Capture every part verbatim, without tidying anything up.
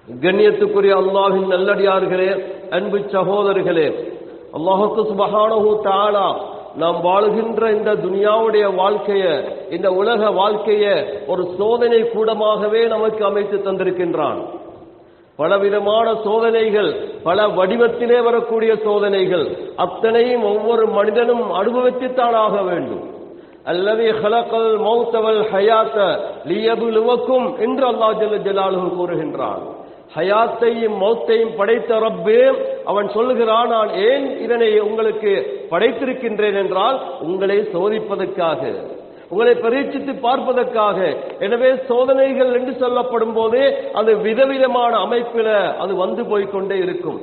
கண்ணியத்துக்குரிய அல்லாஹ்வின் நல்லடியார்களே, அன்பு சகோதரர்களே, அல்லாஹ் சுப்ஹானஹு தஆலா நாம் வாழுகின்ற இந்த துனியாவுடைய வாழ்க்கைய, இந்த உலக வாழ்க்கைய ஒரு சோதனை கூடமாகவே நமக்கு அமைத்து தந்திருக்கின்றான். பலவிதமான சோதனைகள், பல வடிவத்திலே வரக்கூடிய சோதனைகள், அத்தனையும் ஒவ்வொரு மனிதனும் அனுபவித்துத்தான் ஆக வேண்டும். அல்லதி ஹலகல் மௌத வல் ஹயாத்த லியப்லுவக்கும் என்று அல்லாஹ் ஜல்ல ஜலாலுஹு கூறுகின்றான். ஹயாத்தையும் மௌத்தையும் படைத்த ரப்பு அவன் சொல்லுகிறான், நான் ஏன் இதனை உங்களுக்கு படைத்திருக்கின்றேன் என்றால் உங்களை சோதிப்பதற்காக, உங்களை பரீட்சித்து பார்ப்பதற்காக. எனவே சோதனைகள் என்று சொல்லப்படும் போதே அது விதவிதமான அமைப்பில அது வந்து போய்கொண்டே இருக்கும்.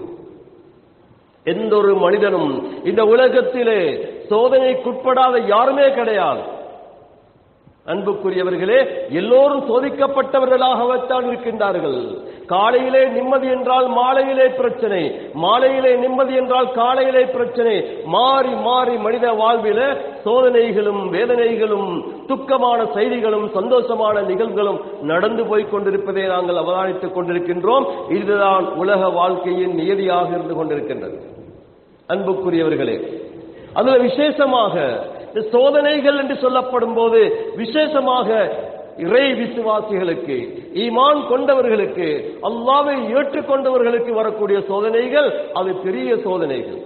எந்த ஒரு மனிதனும் இந்த உலகத்திலே சோதனைக்குட்படாத யாருமே கிடையாது. அன்புக்குரியவர்களே, எல்லோரும் சோதிக்கப்பட்டவர்களாகத்தான் இருக்கின்றார்கள். காலையிலே நிம்மதி என்றால் மாலையிலே பிரச்சனை, மாலையிலே நிம்மதி என்றால் காலையிலே பிரச்சனை. மாறி மாறி மனித வாழ்வில சோதனைகளும் வேதனைகளும் துக்கமான செய்திகளும் சந்தோஷமான நிகழ்வுகளும் நடந்து போய் கொண்டிருப்பதை நாங்கள் அவதானித்துக் கொண்டிருக்கின்றோம். இதுதான் உலக வாழ்க்கையின் நியதியாக இருந்து கொண்டிருக்கின்றது. அன்புக்குரியவர்களே, அதுல விசேஷமாக சோதனைகள் என்று சொல்லப்படும் போது விசேஷமாக இறை விசுவாசிகளுக்கு, ஈமான் கொண்டவர்களுக்கு, அல்லாஹ்வை ஏற்றுக்கொண்டவர்களுக்கு வரக்கூடிய சோதனைகள் அது பெரிய சோதனைகள்.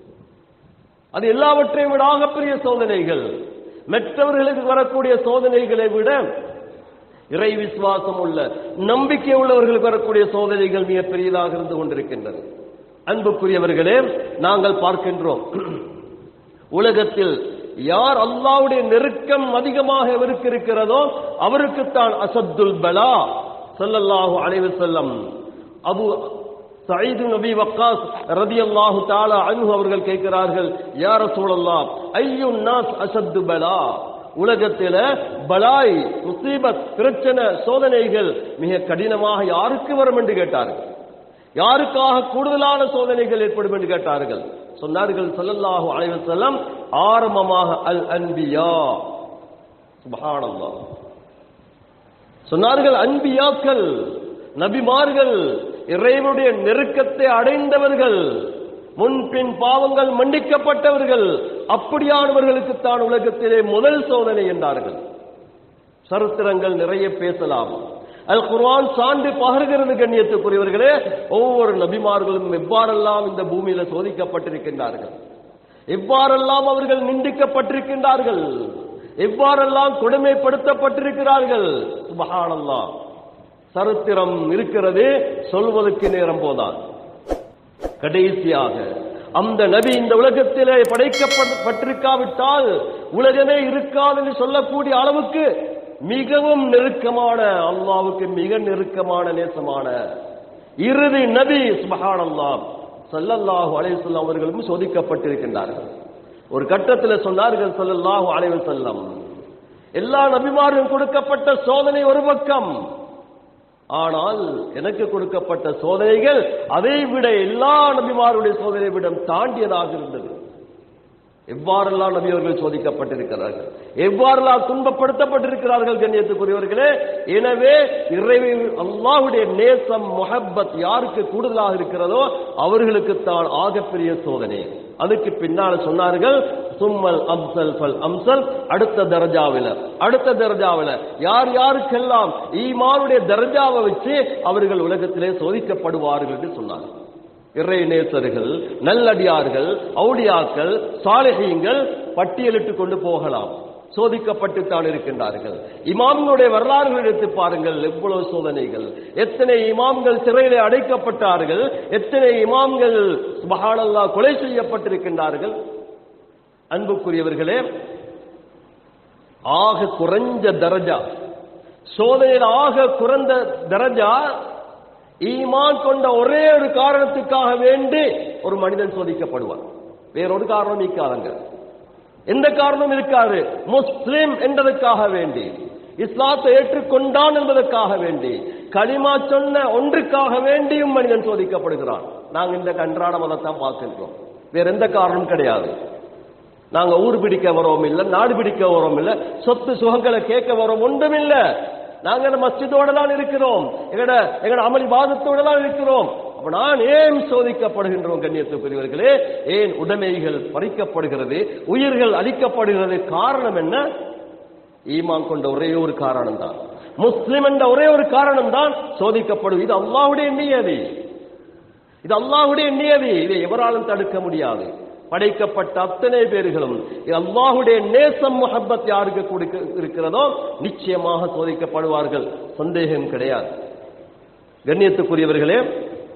அது எல்லாவற்றையும் விட பெரிய சோதனைகள். மற்றவர்களுக்கு வரக்கூடிய சோதனைகளை விட இறை விசுவாசம் உள்ள நம்பிக்கை உள்ளவர்களுக்கு வரக்கூடிய சோதனைகள் மிக பெரியதாக இருந்து கொண்டிருக்கின்றன. அன்புக்குரியவர்களே, நாங்கள் பார்க்கின்றோம், உலகத்தில் யார் அல்லாஹ்வுடைய நெருக்கம் அதிகமாக அவருக்கு இருக்கிறதோ அவருக்குத்தான் அசத்துல் பலா. ஸல்லல்லாஹு அலைஹி வஸல்லம் Abu Sayeed ibn Abi Waqqas ரலியல்லாஹு தஆலா அன்ஹு அவர்கள் கேட்கிறார்கள், யா ரசூலல்லாஹ், அய்யுன் நாஸ் அசத்து பலா, உலகத்தில பலாய், முசீபத், பிரச்சனை, சோதனைகள் மிக கடினமாக யாருக்கு வரும் என்று கேட்டார்கள். யாருக்காக கூடுதலான சோதனைகள் ஏற்படும் என்று கேட்டார்கள். சொன்னார்கள் ஸல்லல்லாஹு அலைஹி வஸல்லம், ஆரம்பமாக அல் அன்பியா. சுப்ஹானல்லாஹ். சொன்னார்கள், அன்பியாக்கள், நபிமார்கள், இறைவனுடைய நெருக்கத்தை அடைந்தவர்கள், முன்பின் பாவங்கள் மன்னிக்கப்பட்டவர்கள், அப்படியானவர்களுக்கு தான் உலகத்திலே முதல் சோதனை என்றார்கள். சரித்திரங்கள் நிறைய பேசலாம். அல் குர்ஆன் சான்று பகர்கிறது. கண்ணியத்துக்குரியவர்களே, ஒவ்வொரு நபிமார்களும் எவ்வாறெல்லாம் இந்த பூமியில சோதிக்கப்பட்டிருக்கின்றார்கள், எவ்வாறெல்லாம் அவர்கள் நிந்திக்கப்பட்டிருக்கின்றார்கள், எவ்வாறெல்லாம் கொடுமைப்படுத்தப்பட்டிருக்கிறார்கள். சுப்ஹானல்லாஹ். சரித்திரம் இருக்கிறது, சொல்வதற்கு நேரம் போதான். கடைசியாக அந்த நபி இந்த உலகத்திலே படைக்கப்பட்டிருக்காவிட்டால் உலகமே இருக்காது என்று சொல்லக்கூடிய அளவுக்கு மிகவும் நெருக்கமான, அல்லாஹ்வுக்கு மிக நெருக்கமான நேசமான இறுதி நபி சுப்ஹானல்லாஹ் ஸல்லல்லாஹு அலைஹி வஸல்லம் அவர்களும் சோதிக்கப்பட்டிருக்கின்றார்கள். ஒரு கட்டத்தில் சொன்னார்கள் ஸல்லல்லாஹு அலைஹி வஸல்லம், எல்லா நபிமார்களும் கொடுக்கப்பட்ட சோதனை ஒரு பக்கம், ஆனால் எனக்கு கொடுக்கப்பட்ட சோதனைகள் அதை விட எல்லா நபிமாருடைய சோதனை விட தாண்டியதாக இருந்தது. எவ்வாறெல்லாம் நபி அவர்கள் சோதிக்கப்பட்டிருக்கிறார்கள், எவ்வாறெல்லாம் துன்பப்படுத்தப்பட்டிருக்கிறார்கள். கண்ணியத்துக்குரியவர்களே, எனவே இறைவி அல்லாஹ்வுடைய நேசம், முஹப்பத் யாருக்கு கூடுதலாக இருக்கிறதோ அவர்களுக்குத்தான் ஆகப்பெரிய சோதனை. அதுக்கு பின்னால் சொன்னார்கள், சும்மல் அம்சல் ஃபல் அம்சல், அடுத்த தர்ஜாவில அடுத்த தர்ஜாவில யார் யாருக்கெல்லாம் ஈமானுடைய தர்ஜாவை வச்சு அவர்கள் உலகத்திலே சோதிக்கப்படுவார்கள் என்று சொன்னார்கள். இறை நேசர்கள், நல்லடியார்கள், அவுலியாக்கள், சாலிஹீன்கள் பட்டியலிட்டுக் கொண்டு போகலாம், சோதிக்கப்பட்டுத்தான் இருக்கின்றார்கள். இமாம்களுடைய வரலாறுகள் எடுத்து பாருங்கள், எவ்வளவு சோதனைகள், எத்தனை இமாம்கள் சிறையிலே அடைக்கப்பட்டார்கள், எத்தனை இமாம்கள் சுப்ஹானல்லாஹ் கொலை செய்யப்பட்டிருக்கின்றார்கள். அன்புக்குரியவர்களே, ஆக குறைஞ்ச தரஜா, சோதனையில் ஆக குறைந்த தரஜா, ஈமான் கொண்ட ஒரே ஒரு காரணத்துக்காக வேண்டி ஒரு மனிதன் சோதிக்கப்படுவார். வேறொரு காரணம் இருக்காதுங்க, எந்த காரணம் இருக்காது. முஸ்லிம் என்பதற்காக வேண்டி, இஸ்லாத்தை ஏற்றுக்கொண்டான் என்பதற்காக வேண்டி, கலிமா சொன்ன ஒன்றுக்காக வேண்டியும் மனிதன் சோதிக்கப்படுகிறான். நாங்கள் இந்த அன்றாட மதத்தான் பார்க்கின்றோம், வேற எந்த காரணமும் கிடையாது. நாங்க ஊர் பிடிக்க வரோம் இல்ல, நாடு பிடிக்க வரோம் இல்ல, சொத்து சுகங்களை கேட்க வரோம், ஒன்றும் இல்ல. நாங்க மஸ்ஜிதோட தான் இருக்கிறோம், எங்கட எங்கட அமல் இபாதத்தோட தான் இருக்கிறோம். அப்ப நான் ஏன் சோதிக்கப்படுகின்றோம்? கண்ணியத்துக்குரியவர்களே, ஏன் உடைமைகள் பறிக்கப்படுகிறது, உயிர்கள் அழிக்கப்படுகிறது? காரணம் என்ன? ஈமான் கொண்ட ஒரே ஒரு காரணம் தான், முஸ்லிம் என்ற ஒரே ஒரு காரணம் தான் சோதிக்கப்படுவது. இது அல்லாஹ்வுடைய நியதி, இது அல்லாஹ்வுடைய நியதி. இதை எவராலும் தடுக்க முடியாது. படைக்கப்பட்ட அத்தனை பேர்களும் அல்லாஹ்வுடைய நேசம் முஹப்பத் யாருக்கு கொடுக்க இருக்கிறதோ நிச்சயமாக சோதிக்கப்படுவார்கள், சந்தேகம் கிடையாது. கண்ணியத்துக்குரியவர்களே,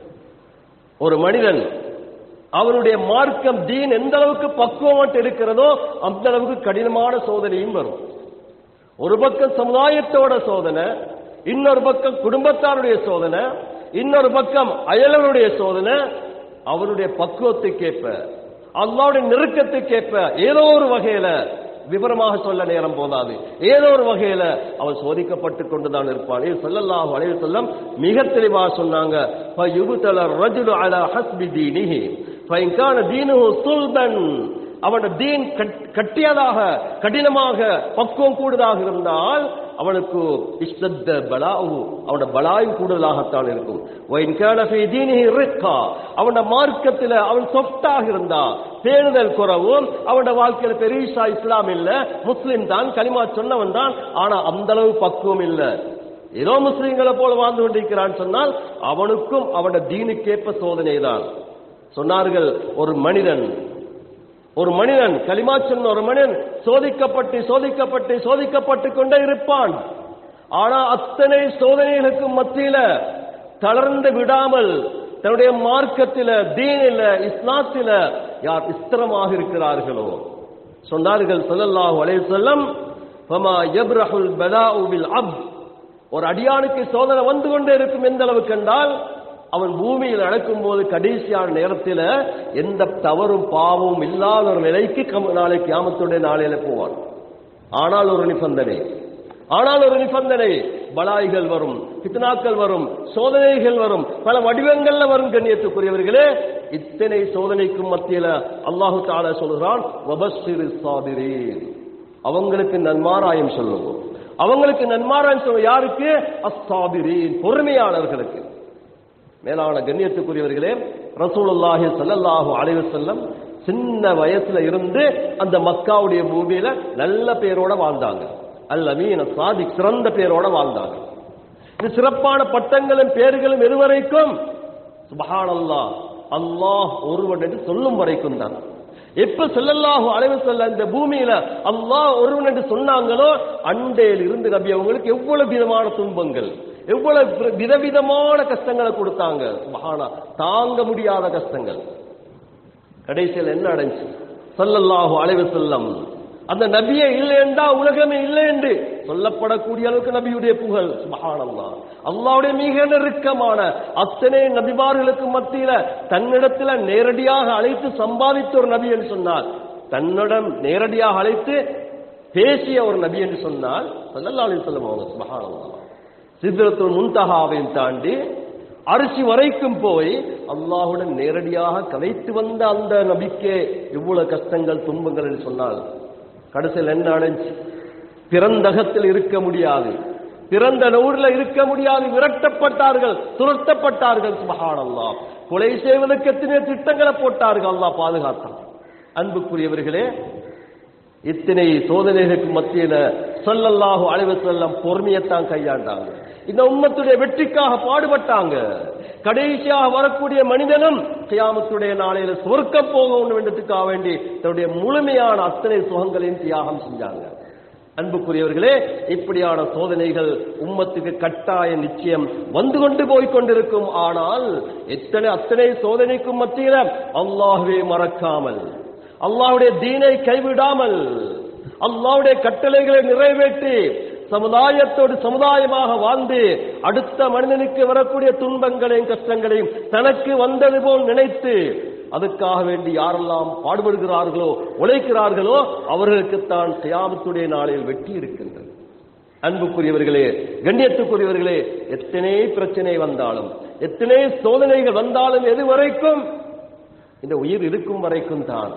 ஒரு மனிதன் அவனுடைய மார்க்கம் தீன் எந்த அளவுக்கு பக்குவமாட்டு இருக்கிறதோ அந்த அளவுக்கு கடினமான சோதனையும் வரும். ஒரு பக்கம் சமுதாயத்தோட சோதனை, இன்னொரு பக்கம் குடும்பத்தாருடைய சோதனை, இன்னொரு பக்கம் அயலவருடைய சோதனை. அவருடைய பக்குவத்துக்கேற்ப, அல்லாஹ்வுடைய நெருக்கத்துக்கேற்ப ஏதோ ஒரு வகையில, விவரமாக சொல்ல நேரம் போதாது, ஏதோ ஒரு வகையில அவன் சோதிக்கப்பட்டு கொண்டுதான் இருப்பான். ஸல்லல்லாஹு அலைஹி வஸல்லம் மிக தெளிவாக சொன்னாங்க, ஃபயுப்தல ரஜுலு அலா ஹஸ்பி தீனிஹி ஃபஇன் கான தீனுஹு சுல்பன். அவனுடைய தீன் கட்டியதாக, கடினமாக, பக்குவம் கூடுதலாக இருந்தால் அவனுக்கு இஷ்தத்த பலாஉ, அவனுடைய பலாயும் கூடுதலாகத்தான் இருக்கும். வஇன் கான ஃபீ தீனிஹி ரிக்கா, அவனுடைய மார்க்கத்தில் அவன் சொஃப்டாக இருந்தா, பேணுதல் குறவும், அவனுடைய வாழ்க்கையில் பெரிசா இஸ்லாம் இல்ல, முஸ்லிம் தான், கலிமா சொன்னவன் தான், ஆனா அந்த அளவு பக்குவம் இல்ல, ஏதோ முஸ்லிம்களை போல வாழ்ந்து கொண்டிருக்கிறான் சொன்னால் அவனுக்கும் அவனுடைய தீனுக்கேற்ப சோதனை தான். சொன்னார்கள், ஒரு மனிதன் ஒரு மனிதன் கலிமா சொன்ன ஒரு மனிதன் சோதிக்கப்பட்டு சோதிக்கப்பட்டு சோதிக்கப்பட்டு கொண்டே இருப்பான். ஆனா அத்தனை சோதனைகளுக்கு மத்தியில தளர்ந்து விடாமல் தன்னுடைய மார்க்கத்தில, தீனில, இஸ்லாத்தில யார் ஸ்திரமாக இருக்கிறார்களோ, சொன்னார்கள் ஸல்லல்லாஹு அலைஹி வஸல்லம், ஃபமா யப்ரஹுல் பலாஉ பில் அப்த். ஒரு அடியானுக்கு சோதனை வந்து கொண்டே இருக்கும். எந்த அளவுக்கு என்றால், அவன் பூமியில் நடக்கும் போது கடைசியான நேரத்தில் எந்த தவறும் பாவமும் இல்லாத ஒரு நிலைக்கு நாளை கியாமத்துடைய நாளையில போவான். ஆனால் ஒரு நிபந்தனை, ஆனால் ஒரு நிபந்தனை, பலாய்கள் வரும், ஃபித்னாக்கள் வரும், சோதனைகள் வரும், பல வடிவங்கள்ல வரும். கண்ணியத்துக்குரியவர்களே, இத்தனை சோதனைக்கும் மத்தியில அல்லாஹு தஆலா சொல்கிறான், வபஷ்ஷிரிஸ் சாபிரீன். அவங்களுக்கு நன்மாராயம் சொல்லுவோம், அவங்களுக்கு நன்மாராயம் சொல்லுவோம். யாருக்கு? அஸ்ஸாபிரீன், பொறுமையாளர்களுக்கு. மேலான கண்ணியத்துக்குரியவர்களே, ரசூலுல்லாஹி ஸல்லல்லாஹு அலைஹி வஸல்லம் சின்ன வயசுல இருந்து அந்த மக்காவுடைய பூமியில நல்ல பேரோட வாழ்ந்தாங்க. அல் அமீன் சாதிக், சிறந்த பேரோட வாழ்ந்தாங்க. இந்த சிறப்பான பட்டங்களும் பேர்களும் எதுவரைக்கும்? சுப்ஹானல்லாஹ், அல்லாஹ் ஒருவன் என்று சொல்லும் வரைக்கும் தான். எப்ப ஸல்லல்லாஹு அலைஹி வஸல்லம் இந்த பூமியில அல்லாஹ் ஒருவன் என்று சொன்னாங்களோ அண்டையில் இருந்து நபி அவங்களுக்கு எவ்வளவு விதமான துன்பங்கள், எவ்வளவு விதவிதமான கஷ்டங்களை கொடுத்தாங்க. சுப்ஹானா, தாங்க முடியாத கஷ்டங்கள். கடைசியில் என்ன அடைஞ்சு? ஸல்லல்லாஹு அலைஹி வஸல்லம் அந்த நபியே இல்லை என்றா உலகமே இல்லை என்று சொல்லப்படக்கூடிய அளவுக்கு நபியுடைய புகழ். சுப்ஹானல்லாஹ், அல்லாஹ்வுடைய மிக நெருக்கமான அத்தனை நபிமார்களுக்கு மத்தியில தன்னிடத்தில் நேரடியாக அழைத்து சம்பாதித்த ஒரு நபி என்று சொன்னால், தன்னிடம் நேரடியாக அழைத்து பேசிய ஒரு நபி என்று சொன்னால் ஸல்லல்லாஹு அலைஹி வஸல்லம் அவங்க. சுப்ஹானல்லாஹ், சித்ரத்துல் முன்தஹாவையும் தாண்டி அரிசி வரைக்கும் போய் அல்லாஹ்வுடன் நேரடியாக கலைத்து வந்த அந்த நபிக்கே இவ்வளவு கஷ்டங்கள், துன்பங்கள் என்று சொன்னால், கடைசியில் என்ன அடைஞ்சு? பிறந்தகத்தில் இருக்க முடியாது, பிறந்த ஊர்ல இருக்க முடியாது, விரட்டப்பட்டார்கள், துரத்தப்பட்டார்கள். சுப்ஹானல்லாஹ், கொலை செய்வதற்கு எத்தனை திட்டங்களை போட்டார்கள், அல்லாஹ் பாதுகாத்தான். அன்புக்குரியவர்களே, இத்தனை சோதனைகளுக்கு மத்தியில ஸல்லல்லாஹு அலைஹி வஸல்லம் பொறுமையத்தான் கையாண்டாங்க. இந்த உம்மத்துடைய வெற்றிக்காக பாடுபட்டாங்க. கடைசியாக வரக்கூடிய மனிதனும் கியாமத்துடைய நாளையில சொர்க்கம் போக வேண்டதுக்காக வேண்டி தன்னுடைய முழுமையான அத்தனை சுகங்களையும் தியாகம் செஞ்சாங்க. அன்புக்குரியவர்களே, இப்படியான சோதனைகள் உம்மத்துக்கு கட்டாய நிச்சயம் வந்து கொண்டு போய்கொண்டிருக்கும். ஆனால் எத்தனை அத்தனை சோதனைக்கும் மத்தியில அல்லாஹ்வை மறக்காமல், அல்லாஹ்வுடைய தீனை கைவிடாமல், அல்லாஹ்வுடைய கட்டளைகளை நிறைவேற்றி சமுதாயத்தோடு சமுதாயமாக வாழ்ந்து அடுத்த மனிதனுக்கு வரக்கூடிய துன்பங்களையும் கஷ்டங்களையும் தனக்கு வந்தது போல் நினைத்து அதுக்காக வேண்டி யாரெல்லாம் பாடுபடுகிறார்களோ, உழைக்கிறார்களோ, அவர்களுக்குத்தான் கியாமத்துடைய நாளில் வெற்றி இருக்கின்றது. அன்புக்குரியவர்களே, கண்ணியத்துக்குரியவர்களே, எத்தனை பிரச்சனை வந்தாலும், எத்தனை சோதனைகள் வந்தாலும், எது வரைக்கும்? இந்த உயிர் இருக்கும் வரைக்கும் தான்.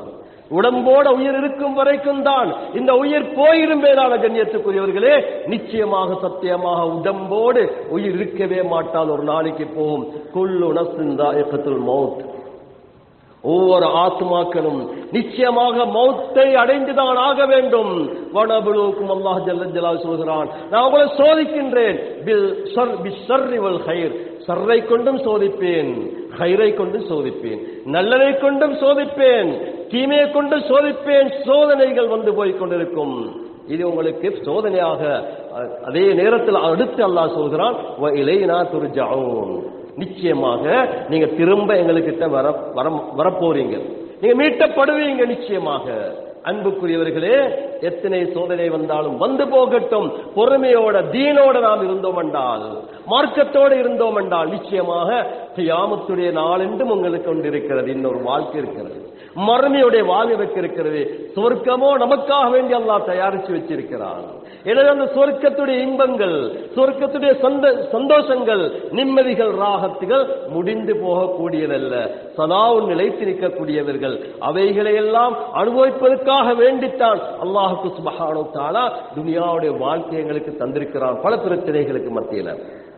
உடம்போட உயிர் இருக்கும் வரைக்கும் தான். இந்த உயிர் போயிரும் மேலான கண்ணியத்துக்குரியவர்களே, நிச்சயமாக சத்தியமாக உடம்போடு உயிர் இருக்கவே மாட்டால் ஒரு நாளைக்கு போகும். குல்லு நஃப்ஸின் ذائقத்துல் மௌத். ஒவ்வொரு ஆத்மாக்களும் நிச்சயமாக மௌத்தை அடைந்துதான் ஆக வேண்டும். வனபுலுக்கும் அல்லாஹ் ஜல்ல ஜலால் சொல்கிறான், நான் உங்களை சோதிக்கின்றேன். பில் ஷர் பிஷ்ஷர்ரி வல் கைர், ஷர்ரை கொண்டும் சோதிப்பேன், கைரை கொண்டும் சோதிப்பேன், நல்லதை கொண்டும் சோதிப்பேன், தீமையை கொண்டு சோதிப்பேன். சோதனைகள் வந்து போய் கொண்டிருக்கும். இது உங்களுக்கு சோதனையாக. அதே நேரத்தில் அடுத்து அல்லாஹ் சொல்கிறான், வ இலைனா துர்ஜஊன், நிச்சயமாக நீங்க திரும்ப எங்களுக்கிட்ட வர வரப்போறீங்க, நீங்க மீட்டப்படுவீங்க நிச்சயமாக. அன்புக்குரியவர்களே, எத்தனை சோதனை வந்தாலும் வந்து போகட்டும். பொறுமையோட தீனோட நாம் இருந்தோம் என்றால், மார்க்கத்தோடு இருந்தோம் என்றால், நிச்சயமாக கியாமத்துடைய நாளென்றும் உங்களுக்கு கொண்டிருக்கிறது. இன்னொரு வாழ்க்கை இருக்கிறது, மறுமையுடைய வாழ்க்கை இருக்கிறது. சொர்க்கமோ நமக்காக வேண்டி அல்லாஹ் தயாரித்து வச்சிருக்கிறான். எனவே அந்த சொர்க்கத்துடைய இன்பங்கள், சொர்க்கத்துடைய சந்தோஷங்கள், நிம்மதிகள், ராகத்துகள் முடிந்து போகக்கூடியதல்ல, சதாவும் நிலைத்திருக்கக்கூடியவர்கள். அவைகளை எல்லாம் அனுபவிப்பதற்காக வேண்டித்தான் அல்லாஹ்வுக்கு சுப்ஹானஹு வ தஆலா துனியாவுடைய வாழ்க்கை எங்களுக்கு தந்திருக்கிறான், பல பிரச்சனைகளுக்கு மத்தியில்.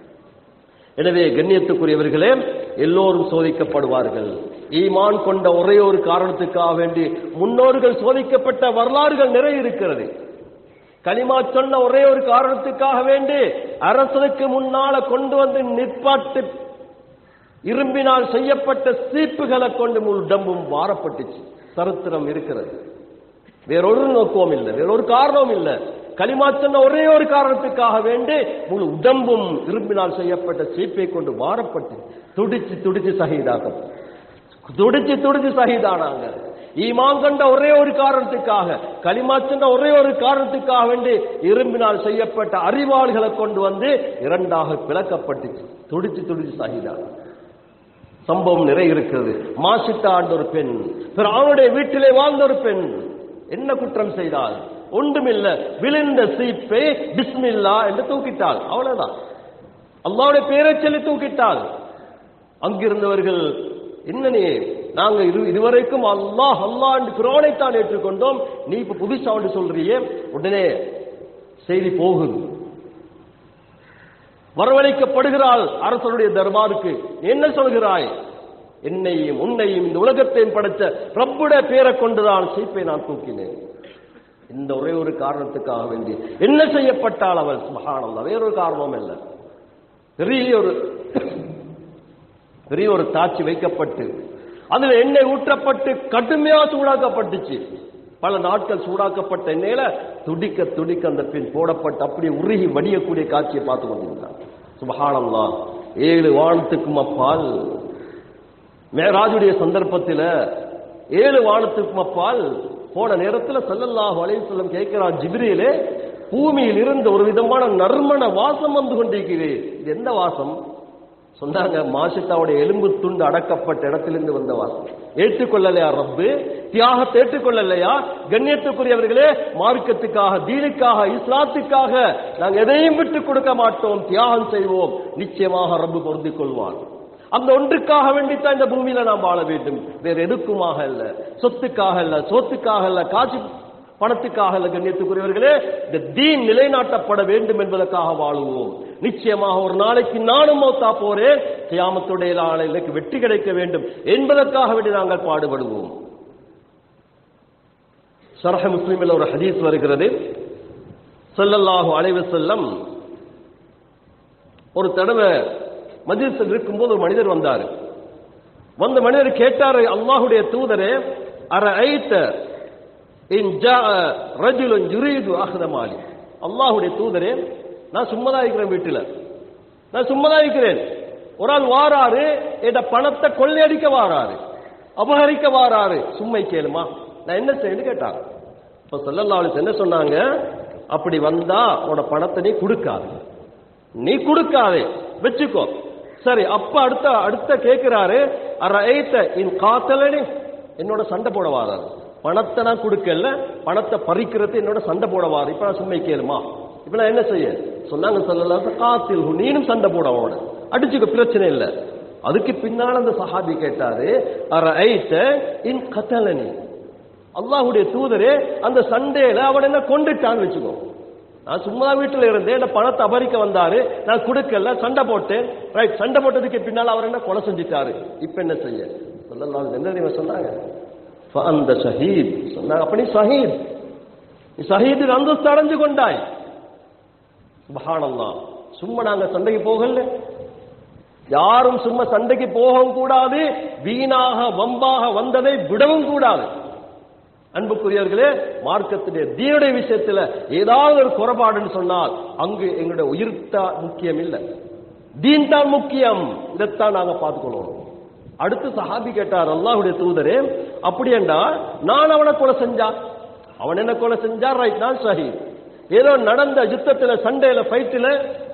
எனவே கண்ணியத்துக்குரியவர்களே, எல்லோரும் சோதிக்கப்படுவார்கள். ஈமான் கொண்ட ஒரே ஒரு காரணத்துக்காக வேண்டி முன்னோர்கள் சோதிக்கப்பட்ட வரலாறுகள் நிறைய இருக்கிறது. கலிமா சொன்ன ஒரே ஒரு காரணத்துக்காக வேண்டி அரசனுக்கு முன்னால கொண்டு வந்து நிற்பாட்டு இரும்பினால் செய்யப்பட்ட சீப்புகளை கொண்டு முழு உடம்பும் வாரப்பட்டுச்சு. சரித்திரம் இருக்கிறது. வேறொரு நோக்கமும் இல்லை, வேறொரு காரணமும் இல்லை. கலிமா சொன்ன ஒரே ஒரு காரணத்துக்காக வேண்டி முழு உடம்பும் இரும்பினால் செய்யப்பட்ட சீப்பை கொண்டு வாரப்பட்டு துடிச்சு துடிச்சு சஹீதாக துடிச்சு துடிச்சு சஹீதானாங்க. ஈமான் கண்ட ஒரே ஒரு காரணத்துக்காக, கலிமா சொன்ன ஒரே ஒரு காரணத்துக்காக வேண்டி இரும்பினால் செய்யப்பட்ட அறிவாளிகளை கொண்டு வந்து இரண்டாக பிளக்கப்பட்டுச்சு, துடிச்சு துடிச்சு சஹீதானாங்க. சம்பவம் நிறைய இருக்கிறது. மாசித்தா ஆண்ட ஒரு பெண், அவனுடைய வீட்டிலே வாழ்ந்த ஒரு பெண் என்ன குற்றம் செய்தால்? ஒன்றுமில்ல, விழுந்த சீப்பை பிஸ்மில்லா என்று தூக்கிட்டாள். அவ்வளவுதான், அல்லாஹ்வுடைய பேரை சொல்லி தூக்கிட்டாள். அங்கிருந்தவர்கள், என்ன நீ, நாங்க இதுவரைக்கும் அல்லாஹ் அல்லாஹ் என்று குர்ஆனைத்தான் ஏற்றுக்கொண்டோம், நீ இப்ப புதுசா ஒன்று சொல்றியே. உடனே செய்தி போகுது, வரவழைக்கப்படுகிறாள் அரசனுடைய தர்பாருக்கு. என்ன சொல்கிறாய்? என்னையும் உன்னையும் இந்த உலகத்தையும் படைத்த ரப்புடைய பேரை கொண்டுதான் சீப்பை நான் தூக்கினேன். இந்த ஒரே ஒரு காரணத்துக்காக வேண்டி என்ன செய்யப்பட்டால் அவள்? சுப்ஹானல்லாஹ், வேறொரு காரணமும் இல்லை. பெரிய ஒரு பெரிய ஒரு தாட்சி வைக்கப்பட்டு அதுல எண்ணெய் ஊற்றப்பட்டு கடுமையா சூடாக்கப்பட்டுச்சு. பல நாட்கள் சூடாக்கப்பட்ட எண்ணெயில துடிக்க துடிக்க அந்த பெண் போடப்பட்டு அப்படியே உருகி வடியக்கூடிய காட்சியை பார்த்து கொண்டிருந்தார். சுப்ஹானல்லாஹ். ஏழு வானத்துக்கும் அப்பால் மேராஜுடைய சந்தர்ப்பத்தில் ஏழு வானத்துக்கும் அப்பால் போன நேரத்தில் ஸல்லல்லாஹு அலைஹி வஸல்லம் கேட்கிறார், ஜிப்ரீலே, பூமியில் இருந்து ஒரு விதமான நறுமண வாசம் வந்து கொண்டிருக்கிறேன், இது எந்த வாசம்? சொன்னாங்க, மாஷித்தாவுடைய எலும்பு துண்டு அடக்கப்பட்ட இடத்திலிருந்து வந்த வாசம். ஏற்றுக்கொள்ளலையா ரப்பு? தியாகத்தை ஏற்றுக்கொள்ளலையா? கண்ணியத்துக்குரியவர்களே, மார்க்கத்துக்காக, தீனுக்காக, இஸ்லாத்துக்காக நாங்கள் எதையும் விட்டு கொடுக்க மாட்டோம், தியாகம் செய்வோம். நிச்சயமாக ரப்பு பொருந்திக் கொள்வான். அந்த ஒன்றுக்காக வேண்டித்தான் இந்த பூமியில நாம் வாழ வேண்டும், வேற எதுக்குமாக இல்ல, சொத்துக்காக இல்ல, சோத்துக்காக இல்ல, காட்சி பணத்துக்காக இல்ல. கண்ணியத்துக்குரியவர்களே, இந்த தீன் நிலைநாட்டப்பட வேண்டும் என்பதற்காக வாழுவோம். நிச்சயமாக ஒரு நாளைக்கு நானும் மௌத்தா போறேன், கியாமத்துடைய நாளைக்கு வெற்றி கிடைக்க வேண்டும் என்பதற்காக வேண்டி நாங்கள் பாடுபடுவோம். ஷர்ஹ் முஸ்லிமில் ஒரு ஹதீஸ் வருகிறது. ஸல்லல்லாஹு அலைஹி வஸல்லம் ஒரு தடவை மஜ்லிஸில் இருக்கும்போது ஒரு மனிதர் வந்தார். வந்த மனிதர் கேட்டார், அல்லாஹ்வுடைய தூதரே, அரஐத இன் ஜாஅ ரஜுலுன் யுரீது அஹ்த மாலி. அல்லாஹ்வுடைய தூதரே, நான் சும்மா இருக்கிறேன், வீட்டில் நான் சும்மா இருக்கிறேன், ஒரு ஆள் வாராரு, என் பணத்தை கொள்ளையடிக்க வாராரு, அபகரிக்க வாராரு, சும்மை கேளுமா, நான் என்ன செய்யணும் கேட்டாங்க. இப்ப ஸல்லல்லாஹு அலைஹி வஸல்லம் என்ன சொன்னாங்க? அப்படி வந்தா உன்னோட பணத்தை நீ கொடுக்காது, நீ கொடுக்காதே, வச்சுக்கோ. சரி, அப்ப அடுத்த அடுத்த கேட்கிறாரு, அரஐத இன் காத்தலனி, என்னோட சண்டை போட வாராரு, பணத்தை நான் கொடுக்கல, பணத்தை பறிக்கிறது என்னோட சண்டை போட வாரு, இப்ப நான் சும்மை கேளுமா, இப்ப நான் என்ன செய்ய சொன்னாங்க? ஸல்லல்லாஹு காத்தில், நீனும் சண்டை போட அவனோட, அடிச்சுக்க, பிரச்சனை இல்லை. அதுக்கு பின்னால் அந்த சஹாபி கேட்டாரு, அரஐத இன் கத்தலனி, அல்லாஹ்வுடைய தூதரே அந்த சண்டையில அவன் என்ன கொண்டுட்டான்னு வச்சுக்கோ. நான் சும்மா வீட்டில் இருந்தேன், என்ன பணத்தை அபரிக்க வந்தாரு, நான் கொடுக்கல, சண்டை போட்டேன். ரைட், சண்டை போட்டதுக்கு பின்னால் அவர் என்ன கொலை செஞ்சிட்டாரு. இப்ப என்ன செய்ய ஸல்லல்லாஹு அலைஹி வஸல்லம் சொன்னாங்க, அந்த ஷஹீத் சொன்னாங்க, அப்படி ஷஹீத், நீ ஷஹீது அந்தஸ்து அடைஞ்சு கொண்டாய். சுப்ஹானல்லாஹ். சும்மா நாங்க சண்டைக்கு போகல, யாரும் சும்மா சண்டைக்கு போகவும் கூடாது, வீணாக வம்பாக வந்ததை விடவும் கூடாது. அன்புக்குரியவர்களே, மார்க்கத்துடைய தீனுடைய விஷயத்துல ஏதாவது ஒரு குறைபாடுன்னு சொன்னால் அங்கு எங்களுடைய உயிர்த்தா முக்கியம் இல்லை, தீன் தான் முக்கியம். இதைத்தான் நாங்க பார்த்துக்கொள்ளணும். அடுத்து சஹாபி கேட்டார், அல்லாஹ்வுடைய தூதரே அப்படி என்றா நான் அவனை கொலை செஞ்சா, அவன் என்ன கொலை செஞ்சா, ரைட், நான் ஷஹீத். ஏதோ நடந்த யுத்தத்துல சண்டையில ஃபைட்டில்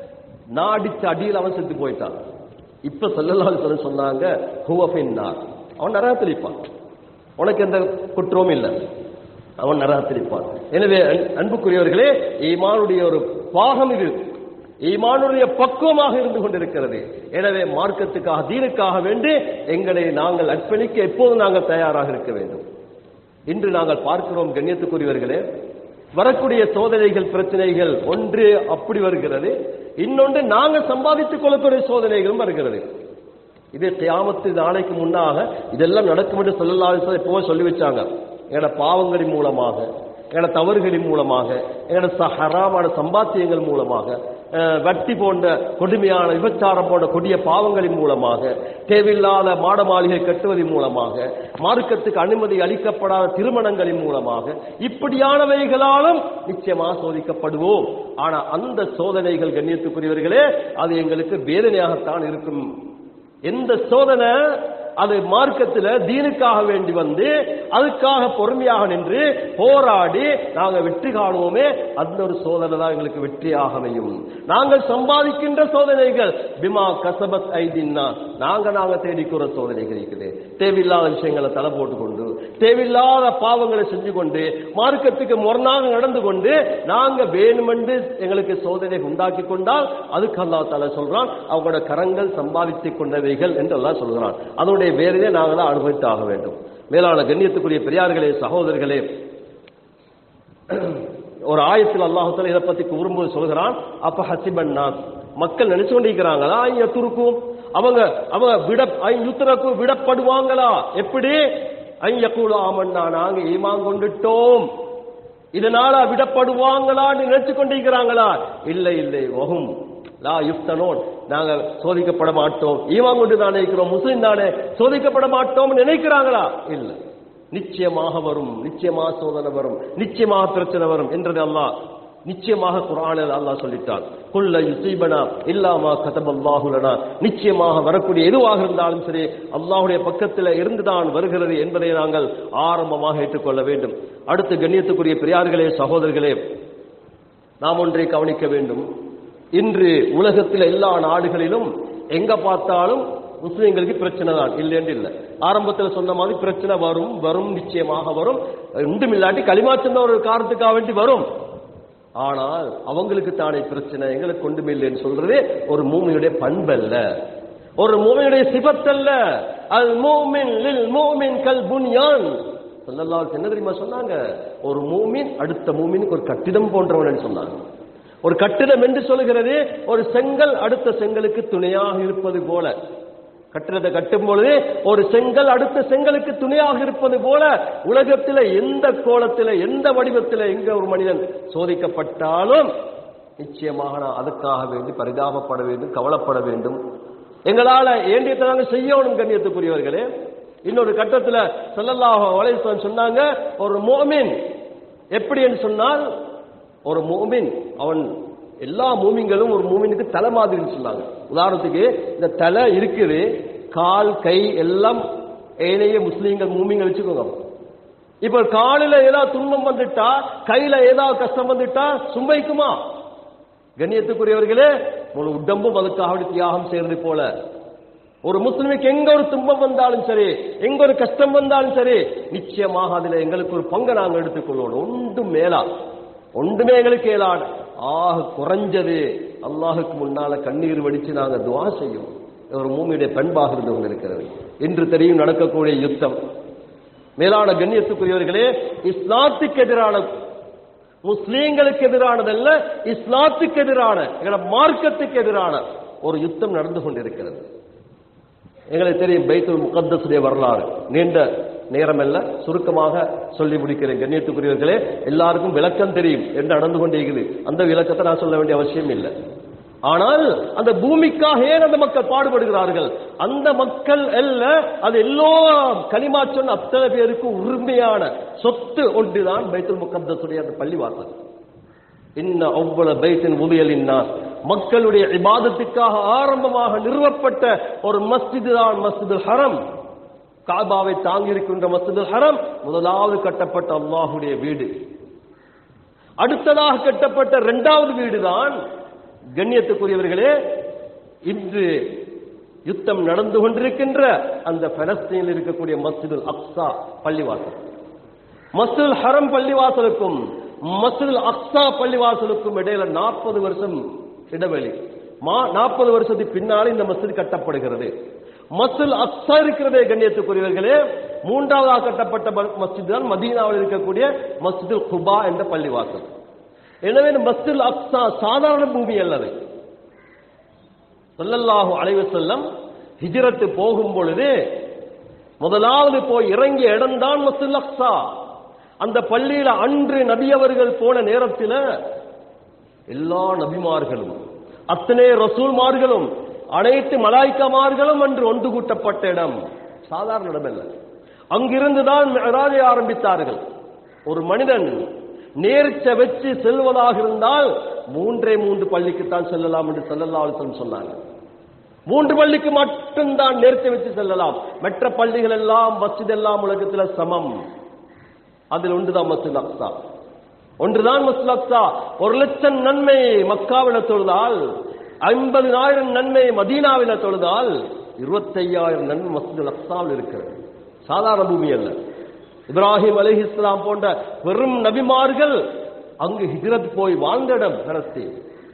நான் அடிச்ச அடியில் அவன் செத்து போயிட்டான். இப்ப ஸல்லல்லாஹு அலைஹி வஸல்லம் சொன்னாங்க, ஹுவ ஃபின்னார், அவன் நரகத்தில் இருப்பான், உனக்கு எந்த குற்றமும் இல்லை, அவன் நரகத்தில் இருப்பான். எனவே அன்புக்குரியவர்களே, ஈமானுடைய ஒரு பாகம் இது, ஈமானுடைய பக்குவமாக இருந்து கொண்டிருக்கிறது. எனவே மார்க்கத்துக்காக தீனுக்காக வேண்டி எங்களை நாங்கள் அர்ப்பணிக்க எப்போது நாங்கள் தயாராக இருக்க வேண்டும். இன்று நாங்கள் பார்க்கிறோம் கண்ணியத்துக்குரியவர்களே, வரக்கூடிய சோதனைகள் பிரச்சனைகள் ஒன்று அப்படி வருகிறது, இன்னொன்று நாங்கள் சம்பாதித்துக் கொள்ளக்கூடிய சோதனைகளும் வருகிறது. இது கியாமத்து நாளைக்கு முன்னாக இதெல்லாம் நடக்கும் என்று ஸல்லல்லாஹு அலைஹி வஸல்லம் எப்போ சொல்லி வச்சாங்க. எங்களோட பாவங்களின் மூலமாக, எங்களோட தவறுகளின் மூலமாக, எங்களோட ஹராமான சம்பாத்தியங்கள் மூலமாக, வட்டி போன்ற கொடுமையான விபச்சாரம் போன்ற கொடிய பாவங்களின் மூலமாக, தேவையில்லாத மாட மாளிகை கட்டுவதன் மூலமாக, மார்க்கத்துக்கு அனுமதி அளிக்கப்படாத திருமணங்களின் மூலமாக, இப்படியானவைகளாலும் நிச்சயமாக சோதிக்கப்படுவோம். ஆனா அந்த சோதனைகள் கண்ணியத்துக்குரியவர்களே, அது எங்களுக்கு வேதனையாகத்தான் இருக்கும். எந்த சோதனை அது மார்க்கத்தில் தீனுக்காக வேண்டி வந்து அதுக்காக பொறுமையாக நின்று போராடி நாங்கள் வெற்றி காணுவோமே, அந்த ஒரு சோதனை தான் எங்களுக்கு வெற்றியாக அமையும். நாங்கள் சம்பாதிக்கின்ற சோதனைகள் பிமா கசபத் ஐதின்னா, நாங்க நாங்க தேடிக்கிற சோதனைகள் இருக்குது. தேவையில்லாத விஷயங்களை தலை போட்டுக்கொண்டு, தேவையில்லாத பாவங்களை செஞ்சு கொண்டு, மார்க்கத்துக்கு முரணாக நடந்து கொண்டு நாங்க வேணுமென்று எங்களுக்கு சோதனை உண்டாக்கி கொண்டால் அதுக்கு அல்லாஹ் தஆலா சொல்றான், அவங்களோட கரங்கள் சம்பாதித்துக் கொண்டவைகள் என்று அல்லாஹ் சொல்கிறான். அதனுடைய வேறே நாங்கள் தான் அனுபவித்து ஆக வேண்டும். மேலான கண்ணியத்துக்குரிய பெரியார்களே, சகோதரர்களே, ஒரு ஆயத்தில் அல்லாஹ் தஆலா இதை பத்தி கூறும்போது சொல்கிறான், அப்ப ஹசிபன்னா, மக்கள் நினைச்சு கொண்டிருக்கிறாங்களா ஐயத்துருக்கும், அவங்க அவங்க விட ஐயுத்தரக்கும் விடப்படுவாங்களா, எப்படி ஐயக்கூல ஆமன்னா, நாங்க ஈமான் கொண்டுட்டோம், இதனால விடப்படுவாங்களான்னு நினைச்சு கொண்டிருக்கிறாங்களா? இல்லை இல்லை, வஹும் லா யுஃப்தனூன், நாங்க சோதிக்கப்பட மாட்டோம், ஈமான் கொண்டு தானே இருக்கிறோம், முஸ்லிம் தானே, சோதிக்கப்பட மாட்டோம் நினைக்கிறாங்களா? இல்லை, நிச்சயமாக வரும், நிச்சயமாக சோதனை வரும், நிச்சயமாக பிரச்சனை வரும் என்றது அல்லாஹ் நிச்சயமாக குர்ஆனில் அல்லாஹ் சொல்லிட்டான். குல்ல யுஸீபனா இல்லா மா கதபல்லாஹு லனா, நிச்சயமாக வரக்கூடிய எதுவாக இருந்தாலும் சரி அல்லாஹ்வுடைய பக்கத்தில் இருந்துதான் வருகிறது என்பதை நாங்கள் ஆரம்பமாக ஏற்றுக்கொள்ள வேண்டும். அடுத்து கண்ணியத்துக்குரிய பெரியார்களே, சகோதரர்களே, நாம் ஒன்றை கவனிக்க வேண்டும். இன்று உலகத்தில் எல்லா நாடுகளிலும் எங்க பார்த்தாலும் முஸ்லிம்களுக்கு பிரச்சனை தான், இல்லைன்னு இல்லை. ஆரம்பத்தில் சொன்ன மாதிரி பிரச்சனை வரும் வரும் நிச்சயமாக வரும், ஒன்றும் இல்லாட்டி களிமா சொன்ன ஒரு காரணத்துக்காக வேண்டி வரும். ஆனால் அவங்களுக்கு தானே பிரச்சனை, எங்களுக்கு ஒன்றுமே இல்லைன்னு சொல்றது ஒரு மூமினுடைய பண்பல்ல, ஒரு மூமினுடைய சிபத்தல்ல. அல் மூமின் லில் மூமின் கல் புன்யான், ஸல்லல்லாஹு அலைஹி வஸல்லம் என்ன தெரியுமா சொன்னாங்க? ஒரு மூமின் அடுத்த மூமினுக்கு ஒரு கட்டிடம் போன்றவன் சொன்னாங்க. ஒரு கட்டிடம் என்று சொல்கிறது ஒரு செங்கல் அடுத்த செங்கலுக்கு துணையாக இருப்பது போல, கட்டிடத்தை கட்டும் பொழுது ஒரு செங்கல் அடுத்த செங்கலுக்கு துணையாக இருப்பது போல உலகத்தில் எந்த கோலத்தில் எந்த வடிவத்தில் எங்க ஒரு மனிதன் சோதிக்கப்பட்டாலும் நிச்சயமாக நான் அதுக்காக வேண்டி பரிதாபப்பட வேண்டும், கவலைப்பட வேண்டும். எங்களால ஏண்டியத்தை நாங்கள் செய்யணும் கண்ணியத்துக்குரியவர்களே. இன்னொரு கட்டத்தில் ஸல்லல்லாஹு அலைஹி வஸல்லம் சொன்னாங்க, ஒரு முஃமின் எப்படி என்று சொன்னால், ஒரு மூமின் அவன் எல்லா மூமின்களும் ஒரு மூமினுக்கு தலை மாதிரின்னு சொன்னாங்க. உதாரணத்துக்கு இந்த தலை இருக்குது, கால் கை எல்லாம் ஏனைய முஸ்லீம்கள் மூமின்கள் வச்சுக்கோங்க. இப்ப காலில் ஏதாவது துன்பம் வந்துட்டா, கையில ஏதாவது கஷ்டம் வந்துட்டா சுமைக்குமா? கண்ணியத்துக்குரியவர்களே, ஒரு உடம்பும் அதுக்காக தியாகம் செய்யறது போல ஒரு முஸ்லிமுக்கு எங்க ஒரு துன்பம் வந்தாலும் சரி, எங்க ஒரு கஷ்டம் வந்தாலும் சரி, நிச்சயமாக அதுல எங்களுக்கு ஒரு பங்கை நாங்கள் எடுத்துக்கொள்ளணும். ஒன்றும் மேலா ஒன்றுமே எங்களுக்கு ஏலாட ஆக குறைஞ்சது அல்லாஹுக்கு முன்னால கண்ணீர் வடிச்சு நாங்க துஆ செய்யும் ஒரு மூமியுடைய பண்பாக இருந்து கொண்டிருக்கிறது. இன்று தெரியும் நடக்கக்கூடிய யுத்தம், மேலான கண்ணியத்துக்குரியவர்களே, இஸ்லாத்துக்கு எதிரான, முஸ்லீம்களுக்கு எதிரானதல்ல, இஸ்லாத்துக்கு எதிரான, எங்களோட மார்க்கத்துக்கு எதிரான ஒரு யுத்தம் நடந்து கொண்டிருக்கிறது. எங்களுக்கு தெரியும் பைத்துல் முகத்தஸுடைய வரலாறு, நீண்ட நேரம் அல்ல, சுருக்கமாக சொல்லி முடிக்கிறேன். கண்ணியத்துக்குரியவர்களே, எல்லாருக்கும் விளக்கம் தெரியும் என்ன நடந்து கொண்டிருக்கிறது. அந்த விளக்கத்தை நான் சொல்ல வேண்டிய அவசியம் இல்லை. ஆனால் அந்த பூமிக்காக ஏன் அந்த மக்கள் பாடுபடுகிறார்கள்? அந்த மக்கள் அல்ல, அது எல்லோரும் கலிமா சொன்ன அத்தனை பேருக்கு உரிமையான சொத்து ஒன்றுதான் பைத்துல் முகத்தஸுடைய அந்த பள்ளிவாசல். இன்ன அவ்வள பைத்தின் உதயலின்னா, மக்களுடைய இபாதத்துக்காக ஆரம்பமாக நிறுவப்பட்ட ஒரு மஸ்ஜிது தான் மஸ்ஜிதுல் ஹரம். காபாவை தாங்கி இருக்கின்ற மஸ்ஜிதுல் ஹரம் முதலாவது கட்டப்பட்ட அல்லாஹுடைய வீடு. அடுத்ததாக கட்டப்பட்ட இரண்டாவது வீடுதான் கண்ணியத்துக்குரியவர்களே இன்று யுத்தம் நடந்து கொண்டிருக்கின்ற அந்த பலஸ்தீனில் இருக்கக்கூடிய மஸ்ஜிதுல் அக்ஸா பள்ளிவாசல். மஸ்ஜிதுல் ஹரம் பள்ளிவாசலுக்கும் மஸ்ஜிதுல் அக்ஸா பள்ளிவாசலுக்கும் இடையில நாற்பது வருஷம் இடைவெளி. நாற்பது வருஷத்துக்கு பின்னால் இந்த மஸ்ஜித் கட்டப்படுகிறது. மஸ்ஜிதுல் அக்ஸா இருக்கிறதே கண்ணியத்துக்குரியவர்களே, மூன்றாவதாக கட்டப்பட்ட மஸ்ஜித் தான் மதீனாவில் இருக்கக்கூடிய மஸ்ஜிதுல் குபா என்ற பள்ளிவாசல். எனவே மஸ்ஜிதுல் அக்ஸா சாதாரண பூமி அல்லது. ஸல்லல்லாஹு அலைஹி வஸல்லம் ஹிஜ்ரத் போகும் பொழுது முதலாவது போய் இறங்கிய இடம்தான் மஸ்ஜிதுல் அக்ஸா. அந்த பள்ளியில அன்று நபி அவர்கள் போன நேரத்தில் எல்லா நபிமார்களும் அத்தனை ரசூல்மார்களும் அனைத்து மலாய்க்கமார்களும் அன்று ஒன்று கூட்டப்பட்ட இடம். சாதாரண இடம் அல்ல. அங்கிருந்துதான் மிஅராஜை ஆரம்பித்தார்கள். ஒரு மனிதன் நேர்ச்ச வச்சு செல்வதாக இருந்தால் மூன்றே மூன்று பள்ளிக்குத்தான் செல்லலாம் என்று ஸல்லல்லாஹு அலைஹி வஸல்லம் சொன்னாங்க. மூன்று பள்ளிக்கு மட்டும்தான் நேர்ச்ச வச்சு செல்லலாம். மற்ற பள்ளிகள் எல்லாம் மஸ்ஜித் எல்லாம் உலகத்தில் சமம். அதில் ஒன்றுதான் மஸ்ஜிதுல் அக்ஸா. ஒன்றுதான் மஸ்ஜிதுல் அக்ஸா. ஒரு லட்சம் நன்மை மக்காவில தொழுதால், ஐம்பதினாயிரம் நன்மை மதீனாவில தொழுதால், இருபத்தையாயிரம் நன்மை மஸ்ஜிதுல் அக்ஸாவில் இருக்கிறது. சாதாரண பூமி அல்ல. இப்ராஹிம் அலைஹிஸ்ஸலாம் போன்ற பெரும் நபிமார்கள் அங்கு ஹிஜ்ரத் போய் வாழ்ந்த இடம் பலஸ்தீன்.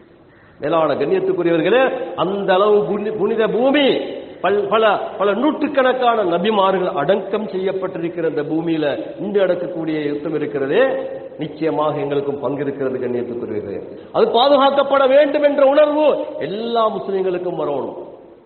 மேலான கண்ணியத்துக்குரியவர்களே, அந்த அளவு புனித பூமி, பல பல நூற்றுக்கணக்கான நபிமார்கள் அடக்கம் செய்யப்பட்டிருக்கிற இந்த பூமியில இன்று நடக்கக்கூடிய யுத்தம் இருக்கிறதே, நிச்சயமாக எங்களுக்கும் பங்கு இருக்கிறது கண்ணியத்துக்குரியவர்களே. அது பாதுகாக்கப்பட வேண்டும் என்ற உணர்வு எல்லா முஸ்லிம்களுக்கும் வரணும்.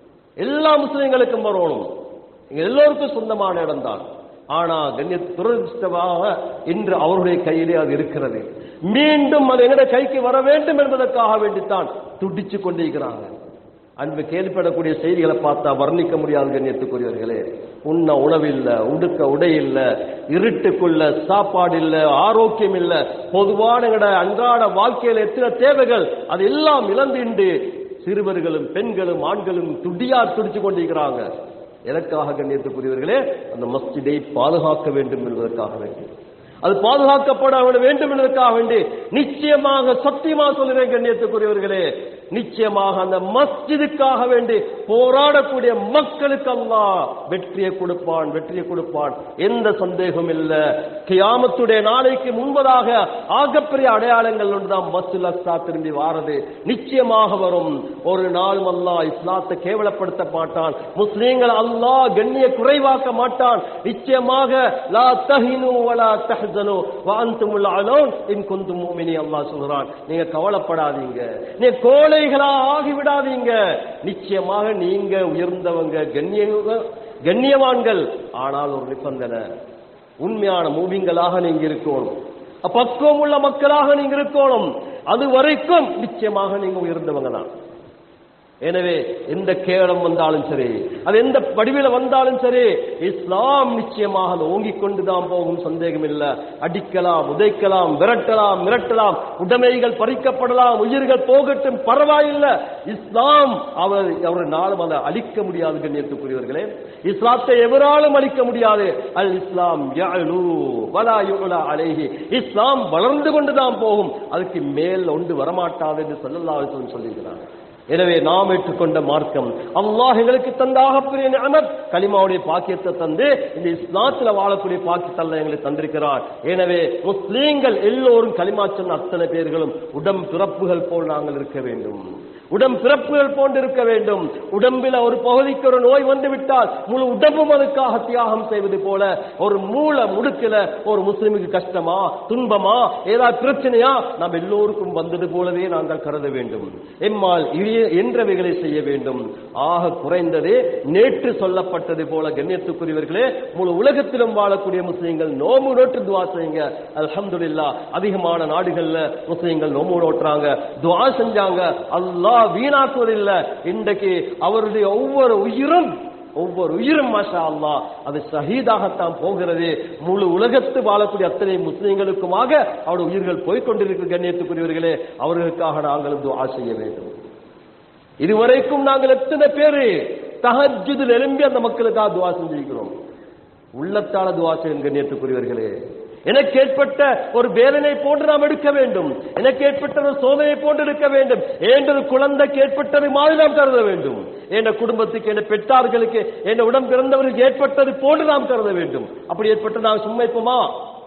எல்லா முஸ்லிம்களுக்கும் வரணும். எல்லோருக்கும் சொந்தமான இடம்தான். ஆனா கண்ணிய துரதிர்ஷ்டமாக இன்று அவருடைய கையிலே அது இருக்கிறது. மீண்டும் அது எங்களுடைய கைக்கு வர வேண்டும் என்பதற்காக வேண்டித்தான் துடிச்சு கொண்டிருக்கிறாங்க. அன்பு கேள்விப்படக்கூடிய செய்திகளை பார்த்தா வர்ணிக்க முடியாது கண்ணியத்துக்குரியவர்களே. உண்ண உணவில்லை, உடுக்க உடை இல்லை, இருட்டுக்குள்ள சாப்பாடு இல்லை, ஆரோக்கியம் இல்லை, பொதுவான எங்களுடைய அன்றாட வாழ்க்கையில் எத்தனை தேவைகள் அது எல்லாம் இழந்து சிறுவர்களும் பெண்களும் ஆண்களும் துடியா துடிச்சு கொண்டிருக்கிறாங்க. எதற்காக கண்ணியத்துக்குரியவர்களே? அந்த மஸ்ஜிதை பாதுகாக்க வேண்டும் என்பதற்காக வேண்டி, அது பாதுகாக்கப்பட வேண்டும் என்பதற்காக வேண்டி நிச்சயமாக சத்தியமாக சொல்லுறேன் கண்ணியத்துக்குரியவர்களே, நிச்சயமாக அந்த மஸ்ஜிதுக்காக வேண்டி போராடக்கூடிய மக்களுக்கு அல்லாஹ் வெற்றியை கொடுப்பான், வெற்றியை கொடுப்பான். எந்த சந்தேகம் இல்லை. கியாமத்துடைய நாளைக்கு முன்பதாக ஆகப்பெரிய அடையாளங்கள் ஒன்றுதான் மஸ்ஜிதுல் அக்ஸா திரும்பி வாரது. நிச்சயமாக வரும். ஒரு நாள் அல்லாஹ் இஸ்லாத்தை கேவலப்படுத்த மாட்டான். முஸ்லீம்கள் அல்லாஹ் கண்ணிய குறைவாக்க மாட்டான். நிச்சயமாக லா தஹினு வலா தஹ்ஸனு வ அன்துமுல் அலௌன் இன் குன்தும் முஃமினீன் அல்லாஹ் சொல்றான். நீங்க கவலைப்படாதீங்க, நீங்க கோலை ஆகிவிடாதீங்க. நிச்சயமாக நீங்க உயர்ந்தவங்க, கண்ணிய கண்ணியவான்கள். ஆனால் ஒரு நிபந்தனை, உண்மையான மூவிங்களாக நீங்க இருக்கணும், பக்குவம் உள்ள மக்களாக நீங்க இருக்கணும். அது வரைக்கும் நிச்சயமாக நீங்க உயர்ந்தவங்க தான். எனவே எந்த கேவலம் வந்தாலும் சரி, அது எந்த வடிவில வந்தாலும் சரி, இஸ்லாம் நிச்சயமாக அது ஓங்கிக் கொண்டுதான் போகும், சந்தேகம் இல்லை. அடிக்கலாம், உதைக்கலாம், விரட்டலாம், மிரட்டலாம், உடைமைகள் பறிக்கப்படலாம், உயிர்கள் போகட்டும், பரவாயில்லை. இஸ்லாம் அவர் அவர் நாளும் அதை அழிக்க முடியாது கண்ணியத்துக்குரியவர்களே. இஸ்லாத்தை எவராலும் அழிக்க முடியாது. அல் இஸ்லாம் யஅலு வலா யுலா அலைஹி. இஸ்லாம் வளர்ந்து கொண்டுதான் போகும், அதுக்கு மேல் ஒன்று வரமாட்டாது என்று ஸல்லல்லாஹு அலைஹி வஸல்லம் சொல்லியிருக்கிறார். எனவே நாம் ஏற்றுக்கொண்ட மார்க்கம் அல்லாஹ் எங்களுக்கு தந்தாக பெரிய நிஅமத் கலிமாவுடைய பாக்கியத்தை தந்து இந்த இஸ்லாத்துல வாழக்கூடிய பாக்கியத்தை அல்லாஹ் எங்களுக்கு தந்திருக்கிறார். எனவே முஸ்லீம்கள் எல்லோரும் கலிமா சொன்ன அத்தனை பேர்களும் உடம் பிறப்புகள் போல் நாங்கள் இருக்க வேண்டும். உடம் பிறப்புகள் போன்று இருக்க வேண்டும். உடம்பில் ஒரு பகுதிக்கு ஒரு நோய் வந்து விட்டால் முழு உடம்பும் அதுக்காக தியாகம் செய்வது போல ஒரு மூல முடுக்கில ஒரு முஸ்லிமுக்கு கஷ்டமா துன்பமா ஏதாவது பிரச்சனையா நாம் எல்லோருக்கும் வந்தது போலவே நாங்கள் கருத வேண்டும். எம்மால் என்றவைகளை செய்ய வேண்டும். ஆக குறைந்ததே நேற்று சொல்லப்பட்டது போல கண்ணியத்துக்குரியவர்களே, முழு உலகத்திலும் வாழக்கூடிய முஸ்லிம்கள் நோம்பு நோட்டு துஆ செய்யுங்க. அல்ஹம்துலில்லாஹ் அதிகமான நாடுகள்ல முஸ்லிம்கள் நோம்பு நோட்டுறாங்க, துஆ செஞ்சாங்க. அல்லாஹ் வீணாக்குவதில்லை. இன்றைக்கு அவருடைய ஒவ்வொரு உயிரும் ஒவ்வொரு உயிரும் மாஷா அல்லாஹ் அது ஷஹீதாகத்தான் போகிறது. முழு உலகத்து வாழக்கூடிய அத்தனை முஸ்லிம்களுக்குமாக அவருடைய உயிர்கள் போய்கொண்டிருக்கிற கண்ணியத்துக்குரியவர்களே, அவர்களுக்காக நாங்கள் துஆ செய்ய வேண்டும். இதுவரைக்கும் நாங்கள் எத்தனை பேரு தஹஜ்ஜுதில் எழும்பி அந்த மக்களுக்காக துஆ செஞ்சிருக்கிறோம். உள்ளத்தால துஆ செய்யும் கண்ணியத்துக்குரியவர்களே. எனக்கு ஏற்பட்ட ஒரு வேதனை போன்று நாம் எடுக்க வேண்டும். எனக்கு ஏற்பட்ட ஒரு சோதனை போன்று எடுக்க வேண்டும். ஏண்டொரு குழந்தைக்கு ஏற்பட்டது மாதிரி நாம் கருத வேண்டும். என் குடும்பத்துக்கு, என் பெற்றார்களுக்கு, என் உடன் பிறந்தவர்களுக்கு ஏற்பட்டது போன்று நாம் கருத வேண்டும். அப்படி ஏற்பட்டு நாம் சும்மா இருப்போமா?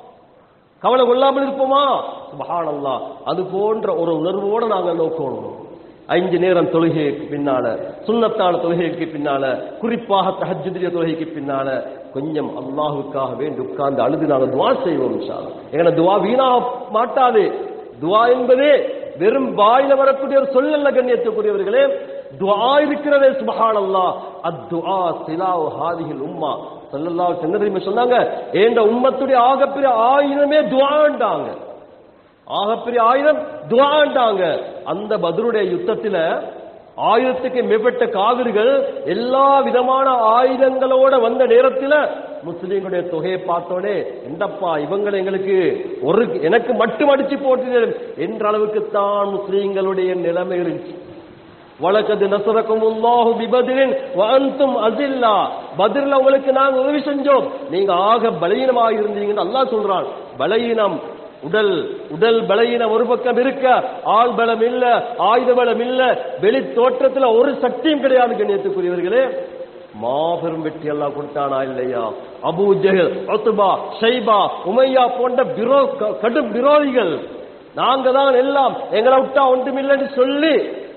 கவலை கொள்ளாமல் இருப்போமா? சுப்ஹானல்லாஹ். அது போன்ற ஒரு உணர்வோடு நாங்கள் நோக்கணும். ஐந்து நேரம் தொழுகைக்கு பின்னால, சுன்னத்தான தொழுகைக்கு பின்னால, குறிப்பாக தஹஜ்ஜுடைய தொழுகைக்கு பின்னால கொஞ்சம் அல்லாஹ்வுக்காக வேண்டி உட்கார்ந்து அழுது நாங்கள் துஆ செய்வோம் இன்ஷா அல்லாஹ். எங்க துஆ வீணாக மாட்டாது. துஆ என்பதே வெறும் வாயில வரக்கூடிய ஒரு சொல் அல்ல கண்ணியத்துக்குரியவர்களே. துஆ இருக்கிறதே சுப்ஹானல்லாஹ். அத்துஆ சிலாவு ஹாதிஹில் உம்மா ஸல்லல்லாஹு அலைஹி வஸல்லம் சொன்னாங்க, ஏண்ட உம்மத்துடைய ஆகப்பெரிய ஆயுதமே துஆண்டாங்க. ஆகப்பெரிய ஆயுதம் துஆண்டாங்க. அந்த பத்ருடைய யுத்தத்துல ஆயுதத்துக்கு மேற்பட்ட காவிர்கள் எல்லா விதமான ஆயுதங்களோட வந்த நேரத்தில் முஸ்லீம்களுடைய தொகையை பார்த்தோடனே, என்னப்பா இவங்களை எங்களுக்கு ஒரு எனக்கு மட்டும் அடிச்சு போட்டினர் என்ற அளவுக்கு தான் முஸ்லீம்களுடைய நிலைமை இருந்துச்சு. வலகது நஸரகுமுல்லாஹு பிபத்ரின் வஅன்தும் அஸில்லா. பத்ர்ல உங்களுக்கு நாங்க உதவி செஞ்சோம், நீங்க ஆக பலவீனமாக இருந்தீங்கன்னு அல்லாஹ் சொல்றான். பலவீனம் உடல் உடல் பலவீனம் ஒரு பக்கம் இருக்க, ஆள் பலம் இல்ல, ஆயுத பலம் இல்ல, வெளி தோற்றத்துல ஒரு சக்தியும் கிடையாது கண்ணியத்துக்குரியவர்களே. மாபெரும் வெற்றி எல்லாம் கொடுத்தானா இல்லையா? Abu Jahl, Utba, Shaiba, Umayya போன்ற கடும் விரோதிகள், நாங்க தான் எல்லாம், எங்களை விட்டா ஒன்றுமில்லைன்னு சொல்லி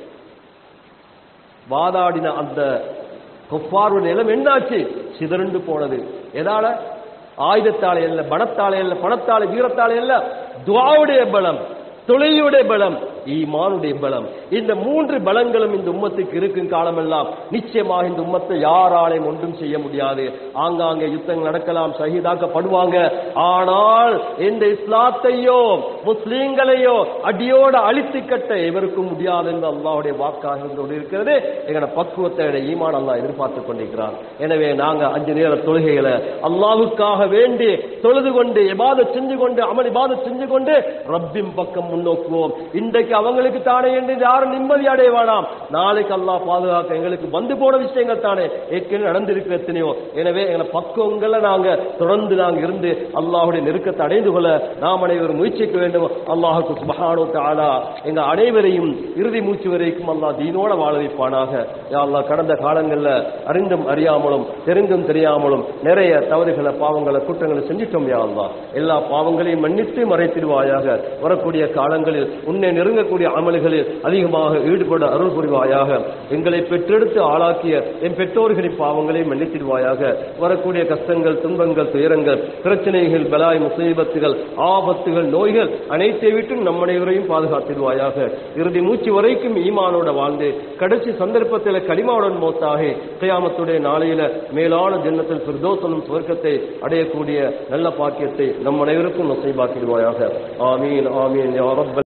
வாதாடின அந்த குஃபாருடைய நிலம் என்னாச்சு? சிதறண்டு போனது. எதால? ஆயுதத்தாலே அல்ல, பணத்தாலே அல்ல, பணத்தாலே, வீரத்தாலே அல்ல, துஆவுடைய பலம், தொழுகையுடைய பலம், ஈமானுடைய பலம். இந்த மூன்று பலங்களும் இந்த உம்மத்துக்கு இருக்கும் காலமெல்லாம் நிச்சயமாக இந்த உம்மத்தை யாராலையும் ஒன்றும் செய்ய முடியாது. ஆங்காங்கே யுத்தங்கள் நடக்கலாம், ஷஹீதாக்கப்படுவாங்க. ஆனால் இந்த இஸ்லாத்தையோ முஸ்லீம்களையோ அடியோடு அழித்து கட்ட எவருக்கும் முடியாது என்று அல்லாஹ்வுடைய வாக்காக இருந்து இருக்கிறது. எங்களோட பக்குவத்தை ஈமான் அல்லாஹ் எதிர்பார்த்து கொண்டிருக்கிறான். எனவே நாங்க அஞ்சு நேர தொழுகைகளை அல்லாஹ்வுக்காக வேண்டி தொழுது கொண்டு இபாதத் செஞ்சு கொண்டு அமல் இபாதத் செஞ்சு கொண்டு ரப்பின் பக்கம் முன்னோக்குவோம். இன்றைக்கு அவங்களுக்கு தானே என்று யாரும் நிம்மதி அடைய வேண்டாம். நாளைக்கு அல்லாஹ் பாதுகாக்க எங்களுக்கு வந்து போன விஷயங்கள் தானே ஏற்கனவே நடந்திருக்கிற எத்தனையோ. எனவே எங்களை பக்குவங்களை நாங்க தொடர்ந்து நாங்க இருந்து அல்லாஹ்வுடைய நெருக்கத்தை அடைந்து கொள்ள நாம் அனைவரும் முயற்சிக்க வேண்டும். அல்லாஹ்வுக்கு சுப்ஹானஹு வ தஆலா எங்க அனைவரையும் இறுதி மூச்சு வரைக்கும் அல்லாஹ் தீனோட வாழ வைப்பானாக. யா அல்லாஹ், கடந்த காலங்கள்ல அறிந்தும் அறியாமலும் தெரிந்தும் தெரியாமலும் நிறைய தவறுகளை, பாவங்களை, குற்றங்களை செஞ்சிட்டோம். யா அல்லாஹ், எல்லா பாவங்களையும் மன்னித்து மறைத்திடுவாயாக. வரக்கூடிய காலங்களில் உன்னை நெருங்கக்கூடிய அமல்களில் அதிகமாக ஈடுபட அருள் புரிவாயாக. எங்களை பெற்றெடுத்து ஆளாக்கிய என் பெற்றோர்களின் பாவங்களை மன்னித்திடுவாயாக. வரக்கூடிய கஷ்டங்கள், துன்பங்கள், துயரங்கள், பிரச்சனைகள், பலாய், முசீபத்துகள், ஆபத்துகள், நோய்கள் அனைத்தை விட்டும் நம் அனைவரையும் பாதுகாத்திடுவாயாக. இறுதி மூச்சு வரைக்கும் ஈமானோட வாழ்ந்து கடைசி சந்தர்ப்பத்தில் கலிமாவுடன் மௌத்தாகி கியாமத்துடைய நாளையில மேலான ஜன்னத்தில் ஃபிர்தௌஸ் எனும் சுவர்க்கத்தை அடையக்கூடிய நல்ல பாக்கியத்தை நம் அனைவருக்கும் நசீபாக்கிடுவாயாக. ஆமீன் ஆமீன் யா ரப்பல்